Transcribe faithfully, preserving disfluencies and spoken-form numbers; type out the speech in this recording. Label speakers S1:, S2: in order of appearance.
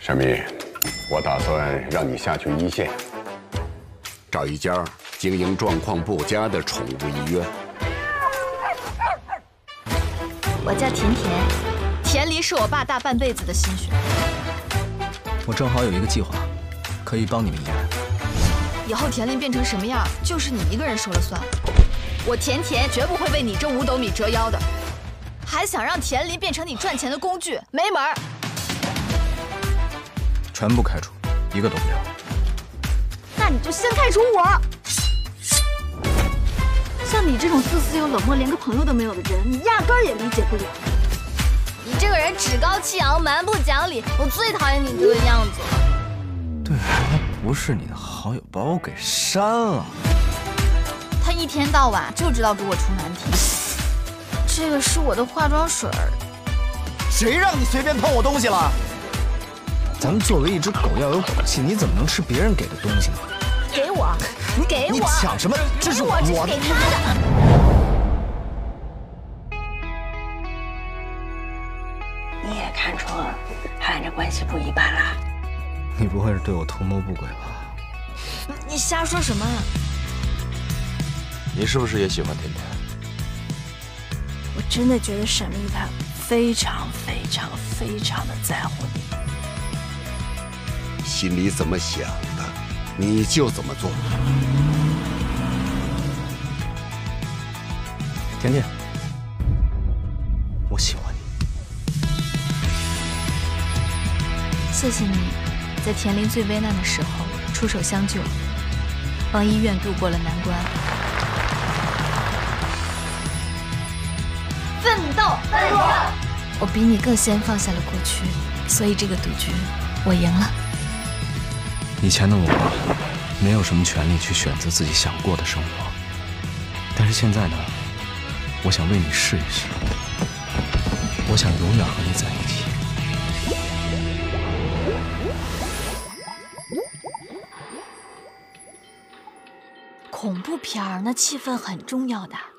S1: 沈迷，我打算让你下去一线，找一家经营状况不佳的宠物医院。
S2: 我叫甜甜，田离是我爸大半辈子的心血。
S3: 我正好有一个计划，可以帮你们一人。
S2: 以后田林变成什么样，就是你一个人说了算。我甜甜绝不会为你这五斗米折腰的。还想让田林变成你赚钱的工具，没门儿！
S3: 全部开除，一个都不留。
S2: 那你就先开除我。像你这种自私又冷漠，连个朋友都没有的人，你压根儿也理解不了。你这个人趾高气扬，蛮不讲理，我最讨厌你这个样子。
S3: 对，还不是你的好友把我给删了。
S2: 他一天到晚就知道给我出难题。这个是我的化妆水儿。
S4: 谁让你随便碰我东西了？
S3: 咱们作为一只狗要有骨气，你怎么能吃别人给的东西呢？
S2: 给我，你给我！
S4: 你抢什么？这是我
S2: 的，这是给他的。
S5: 你也看出和俺这关系不一般啦？
S3: 你不会是对我图谋不轨吧？
S2: 你瞎说什么啊？
S6: 你是不是也喜欢甜甜？
S5: 我真的觉得沈密他非常非常非常的在乎你，
S1: 心里怎么想的，你就怎么做。
S3: 甜甜，我喜欢你。
S2: 谢谢你，在田林最危难的时候出手相救，帮医院度过了难关。奋斗，奋斗！我比你更先放下了过去，所以这个赌局我赢了。
S3: 以前的我没有什么权利去选择自己想过的生活，但是现在呢，我想为你试一试，我想永远和你在一起。
S2: 恐怖片儿那气氛很重要的。